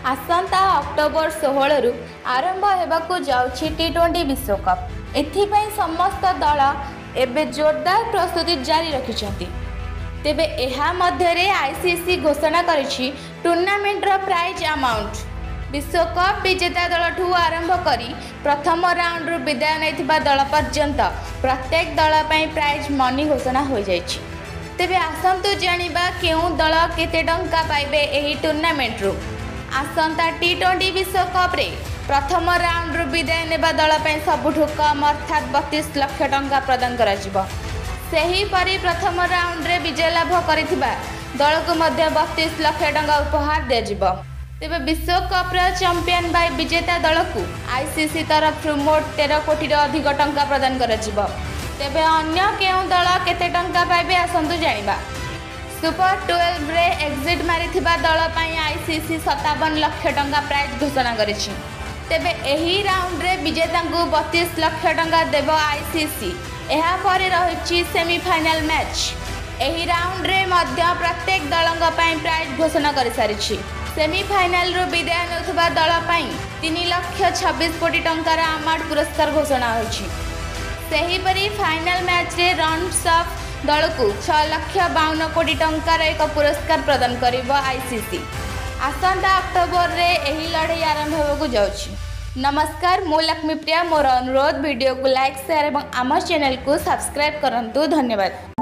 आसंता October 16 रु आरंभ होगाकू जाउछि टी20 विश्वकप। एथिपाई समस्त दल एबे जोरदार प्रस्तुति जारी रखिछन्ति। तेबे एहा मध्यरे आईसीसी घोषणा करिछि टूर्नामेंटर प्राइज अमाउंट। विश्वकप विजेता दलठू आरंभ करी प्रथम राउंड विदाय नैथिबा दल पर्यंत प्रत्येक दल पई प्राइज मनी घोषणा हो जाइछि। तेबे आसंतु जानिबा केउ दल केते टंका पाइबे एही टूर्नामेंट रु। आसंता टी20 विश्वकप रे प्रथम राउंड विदाय नेबा दल पई सबुठु कम अर्थात 32 लाख टंका प्रदान करा जिवो। सेही परी प्रथम राउंड रे विजय लाभ करिथिबा दल को मध्य 32 लाख टंका उपहार दे जिवो। तेबे विश्वकप रे चैंपियन बाय विजेता दल को आईसीसी तरफ मोट 13 कोटी रो अधिक टंका प्रदान करा जिवो। तेबे अन्य केउ दल केते टंका पाइबे आसंतु जानिबा। सुपर 12 रे एग्जिट मारिथिबा दल पई आईसीसी 57 लाख टंका प्राइज घोषणा करिछि। तेबे एही राउंड रे विजेता को 32 लाख टंका देबो आईसीसी। एहा परे रहिछि सेमीफाइनल मैच। एही राउंड रे मध्य प्रत्येक दलंग पई प्राइज घोषणा करि सारिछि। सेमीफाइनल रो विदाय नथुबा दल पई 3 लाख 26 कोटी टंकार अमाउंट पुरस्कार घोषणा होछि। सेही परी फाइनल मैच रे रनर्स अप दल को 6 लाख 52 कोटी टंकार एक पुरस्कार प्रदान करिबो आईसीसी। आसंता अक्टोबर रे एही लड़ाई आरंभ होबो जाउछि। नमस्कार, मो लक्ष्मी प्रिया। मोर अनुरोध वीडियो को लाइक शेयर एवं आम चैनल को सब्सक्राइब करंतु। धन्यवाद।